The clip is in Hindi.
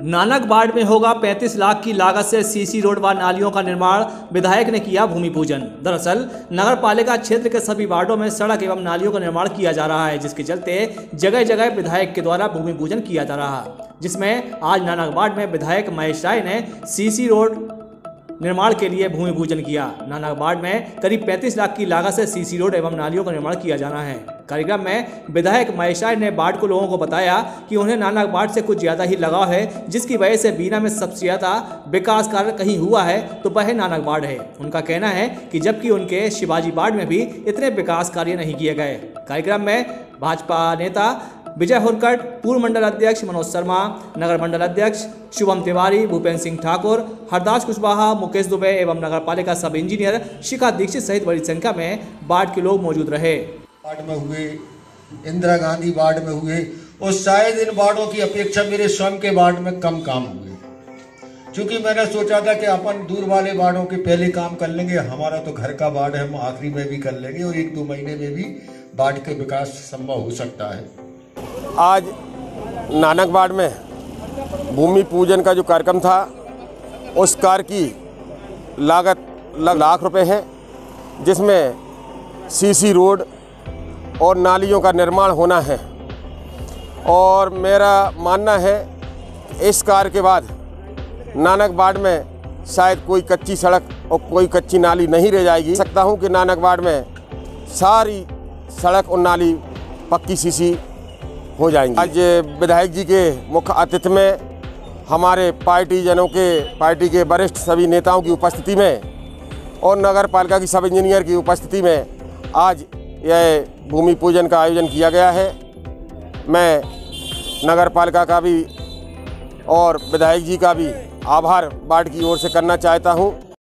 नानक वार्ड में होगा 35 लाख की लागत से सीसी रोड व नालियों का निर्माण, विधायक ने किया भूमि पूजन। दरअसल नगर पालिका क्षेत्र के सभी वार्डों में सड़क एवं नालियों का निर्माण किया जा रहा है, जिसके चलते जगह जगह विधायक के द्वारा भूमि पूजन किया जा रहा है, जिसमें आज नानक वार्ड में विधायक महेश राय ने सीसी रोड निर्माण के लिए भूमि पूजन किया। नानक वार्ड में करीब 35 लाख की लागत से सीसी रोड एवं नालियों का निर्माण किया जाना है। कार्यक्रम में विधायक महेश राय ने वार्ड को लोगों को बताया कि उन्हें नानक वार्ड से कुछ ज्यादा ही लगाव है, जिसकी वजह से बीना में सबसे ज्यादा विकास कार्य कहीं हुआ है तो वह नानक वार्ड है। उनका कहना है कि जबकि उनके शिवाजी वार्ड में भी इतने विकास कार्य नहीं किए गए। कार्यक्रम में भाजपा नेता विजय हुरकट, पूर्व मंडल अध्यक्ष मनोज शर्मा, नगर मंडल अध्यक्ष शुभम तिवारी, भूपेंद्र सिंह ठाकुर, हरदास कुशवाहा, मुकेश दुबे एवं नगर पालिका सब इंजीनियर शिखा दीक्षित सहित बड़ी संख्या में वार्ड के लोग मौजूद रहे। वार्ड में हुए, इंदिरा गांधी वार्ड में हुए और शायद इन वार्डों की अपेक्षा मेरे स्वयं के वार्ड में कम काम हुए, क्योंकि मैंने सोचा था कि अपन दूर वाले वार्डों के पहले काम कर लेंगे। हमारा तो घर का वार्ड है, हम आखिरी में भी कर लेंगे और 1-2 महीने में भी वार्ड के विकास संभव हो सकता है। आज नानक वार्ड में भूमि पूजन का जो कार्यक्रम था, उस कार्य की लागत लाख रुपए है, जिसमें सीसी रोड और नालियों का निर्माण होना है। और मेरा मानना है इस कार्य के बाद नानक वार्ड में शायद कोई कच्ची सड़क और कोई कच्ची नाली नहीं रह जाएगी। सकता हूं कि नानक वार्ड में सारी सड़क और नाली पक्की सीसी हो जाएंगी। आज विधायक जी के मुख्य आतिथ्य में हमारे पार्टी के वरिष्ठ सभी नेताओं की उपस्थिति में और नगर पालिका की सब इंजीनियर की उपस्थिति में आज यह भूमि पूजन का आयोजन किया गया है। मैं नगर पालिका का भी और विधायक जी का भी आभार वार्ड की ओर से करना चाहता हूं।